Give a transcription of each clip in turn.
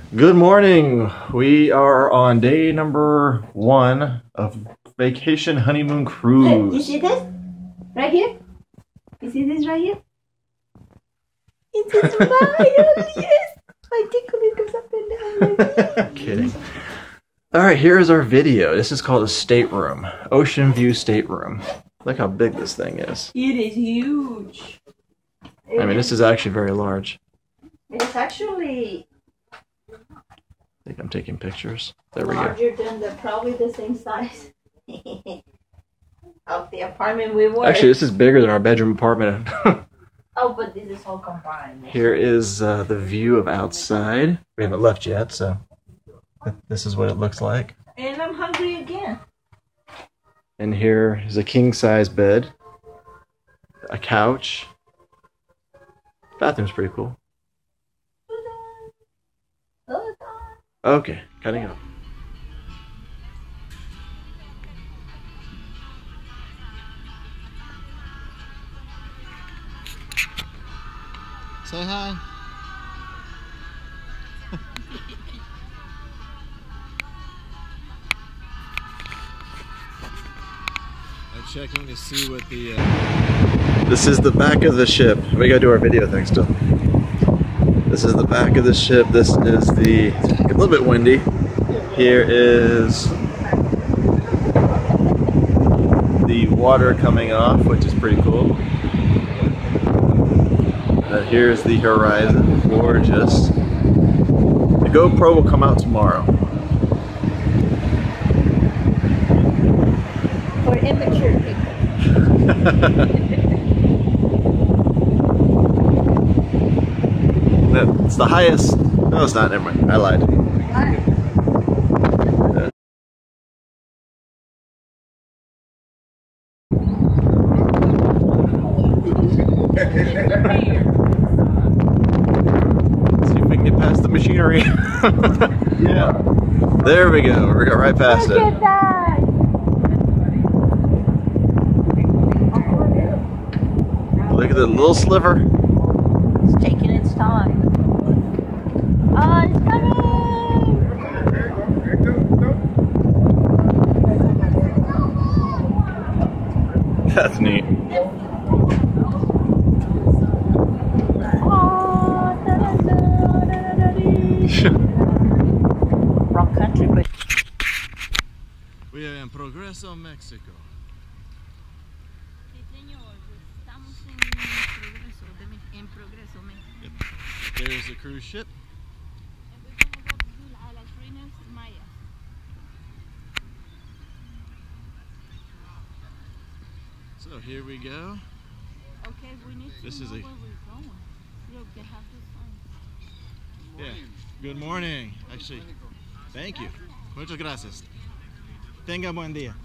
Good morning. We are on day number 1 of vacation honeymoon cruise. You see this? Right here? You see this right here? It's a smile, yes! My tickle comes up and down. I'm kidding. Alright, here's our video. This is called a stateroom. Ocean view stateroom. Look how big this thing is. It is huge. I mean, this is actually very large. It's actually I think I'm taking pictures. There we go. larger than probably the same size of the apartment we were. Actually, this is bigger than our bedroom apartment. Oh, but this is all combined. Here is the view of outside. We haven't left yet, so this is what it looks like. And I'm hungry again. And here is a king-size bed, a couch. Bathroom's pretty cool. Okay, cutting up. Say hi. I'm checking to see what the This is the back of the ship. We gotta do our video thing still. This is the back of the ship. This is the, a little bit windy. Here is the water coming off, which is pretty cool. Here's the horizon, gorgeous. The GoPro will come out tomorrow. For immature people. It's the highest. No, it's not. Never mind. I lied. See if we can get past the machinery. Yeah. There we go. We're going right past it. Look at that! Look at the little sliver. It's taking its time. Oh, it's coming! That's neat. Oh, wrong country, but we are in Progreso, Mexico. Yep. There's the cruise ship. So here we go. Okay, we need to This know is a where we're going. Look, they have the sign. Yeah. Good morning. Actually, thank you. Muchas gracias. Tenga buen día.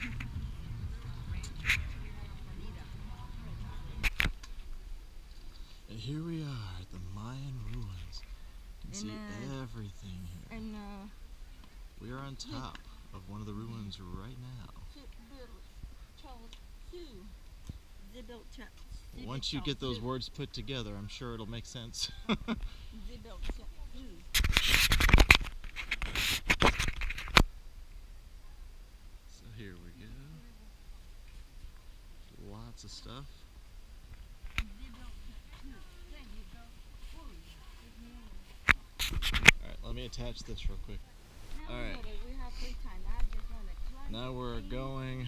And here we are at the Mayan ruins. You can see everything here. And We are on top of one of the ruins right now. Once you get those words put together, I'm sure it'll make sense. So here we go. Lots of stuff. Alright, let me attach this real quick. Alright. Now we're going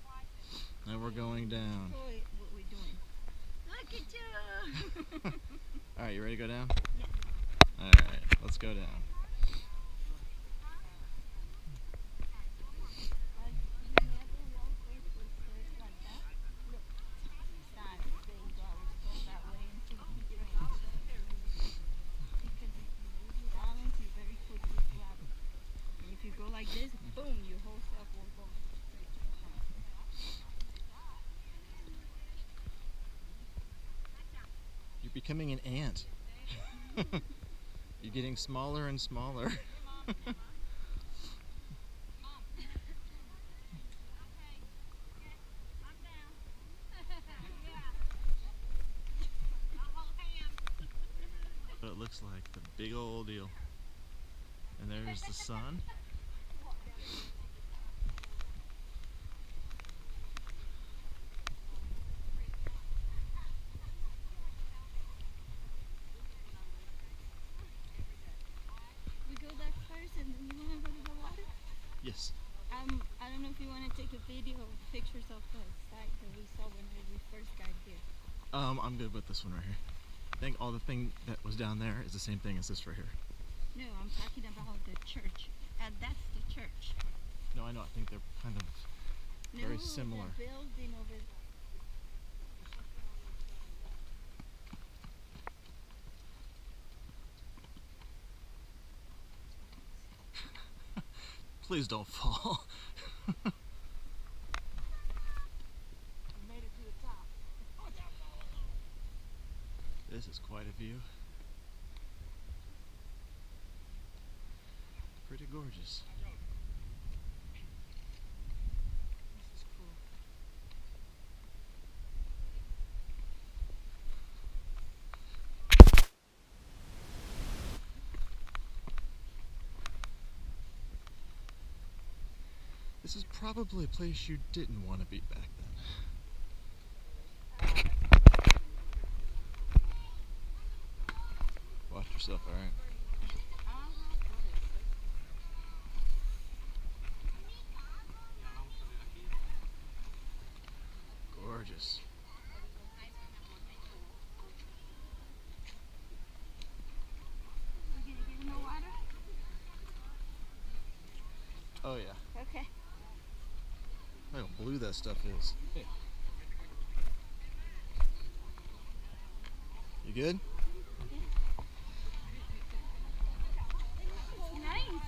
down. What we doing? Look at you! Alright, you ready to go down? Yeah. Alright, let's go down. If you go like this, boom, your whole self will go straight to the top. You're becoming an ant. You're getting smaller and smaller. What it looks like, the big old deal. And there's the sun. We go there first and then you want to go to the water? Yes. I don't know if you want to take a video of pictures of the site that we saw when we first got here. I'm good with this one right here. I think all the thing that was down there is the same thing as this right here. No, I'm talking about the church. That's the church. No, I know. I think they're kind of very similar. The building over there. Please don't fall. We made it to the top. This is quite a view. Pretty gorgeous. This is cool. This is probably a place you didn't want to be back then. Watch yourself, alright? Gorgeous. We're gonna get in the water? Oh yeah. Okay. Look how blue that stuff is. You good? It's nice.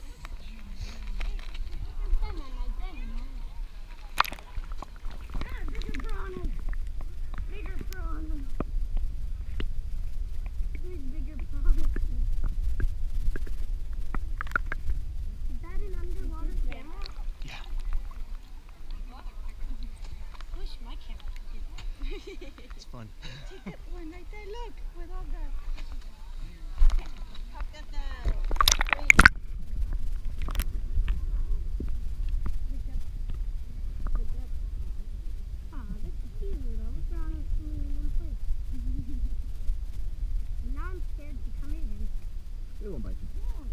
Bigger piranhas. Bigger piranhas. There's bigger piranhas. Is that an underwater camera? Yeah. Push my camera. It's fun. Take that one right there. Look, with all the. I've got the. Ah, that's cute. All the piranhas swimming in one place. Now I'm scared to come in. They won't bite you.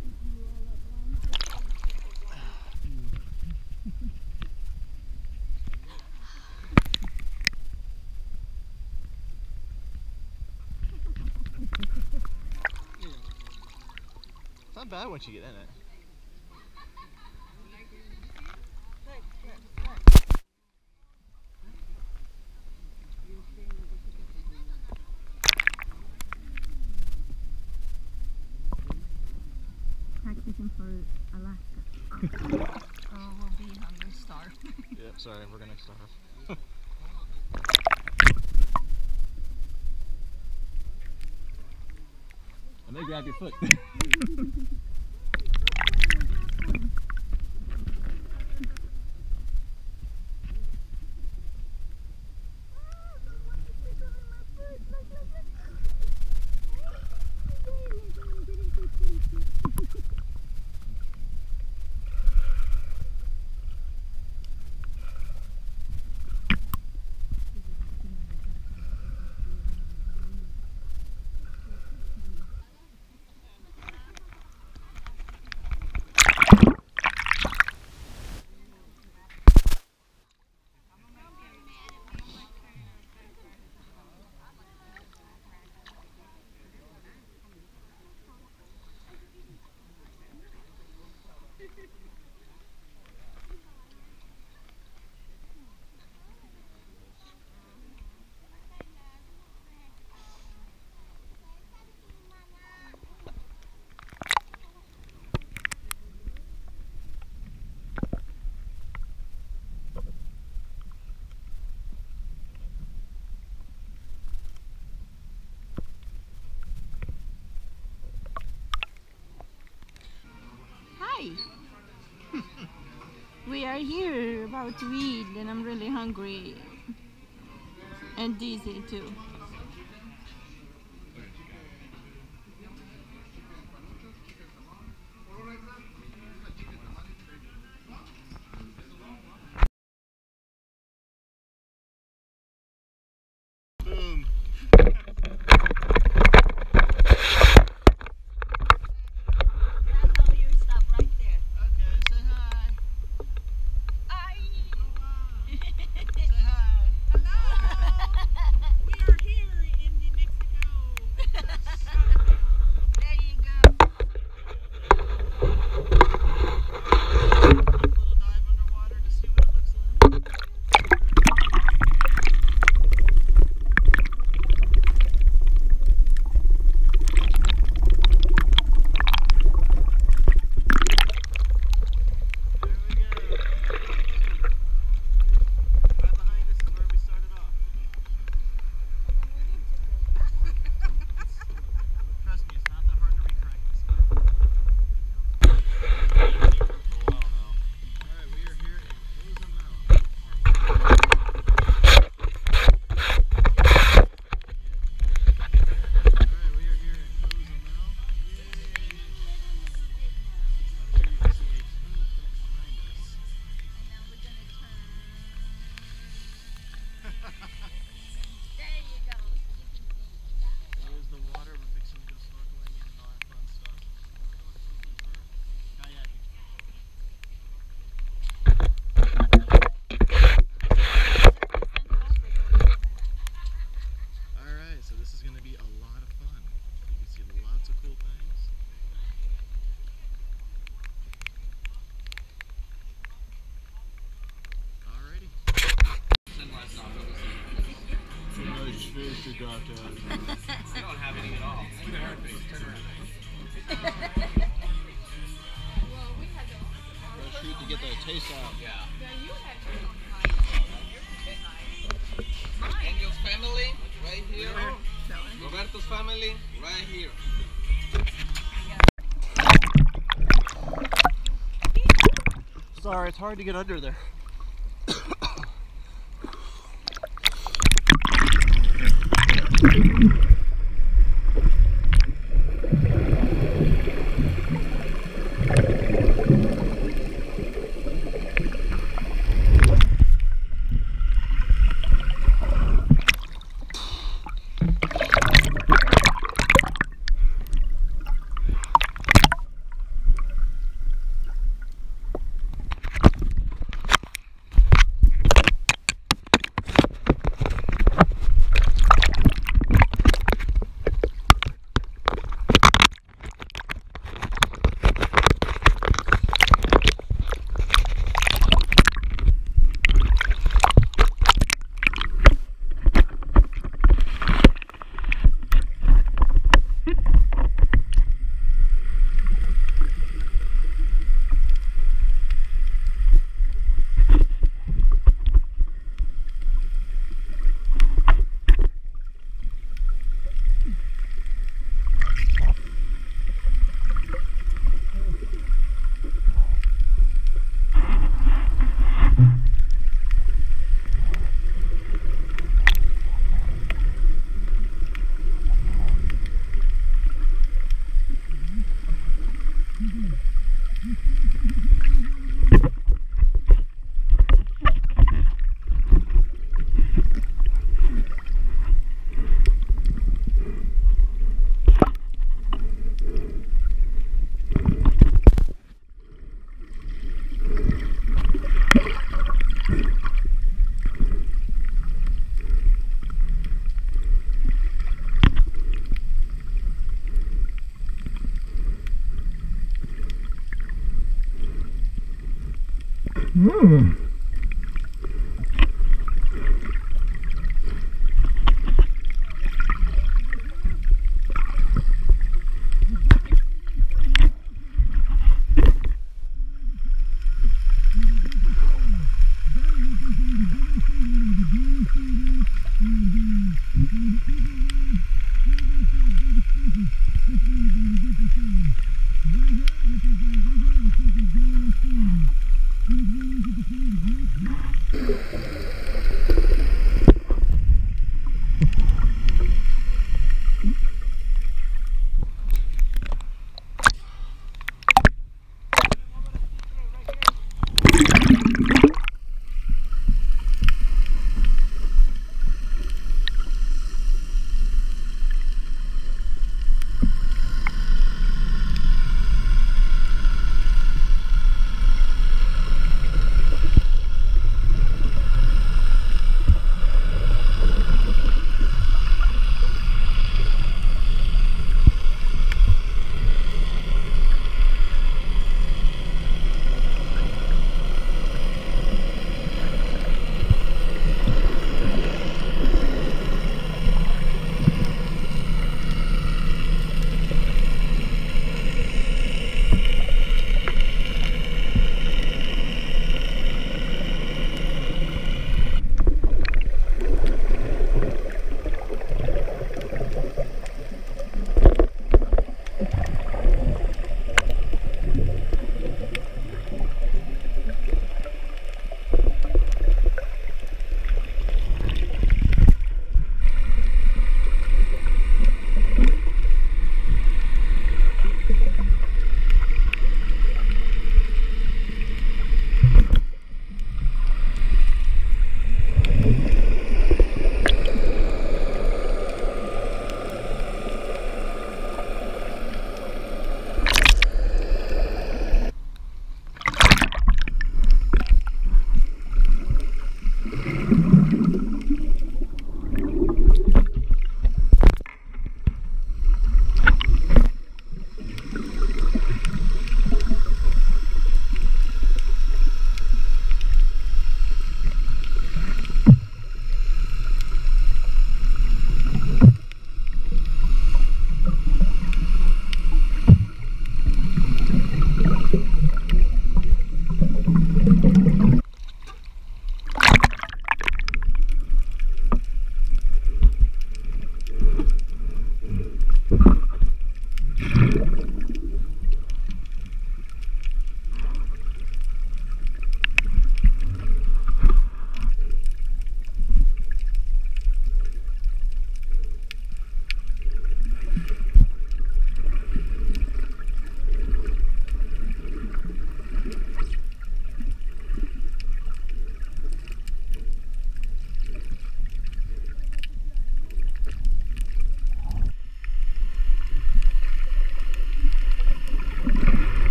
It's not bad once you get in it. Practicing for Alaska. Oh, we'll be hungry starved. Yep, sorry, we're gonna starve. And they grab your foot. Hi. We are here about to eat and I'm really hungry. And dizzy too. dropped out. I don't have any at all. Look at her face. Turn around. Shoot to get that taste out. Yeah. Angel's family, right here. Roberto's family, right here. Sorry, it's hard to get under there.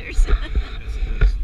pictures. Yes, it is.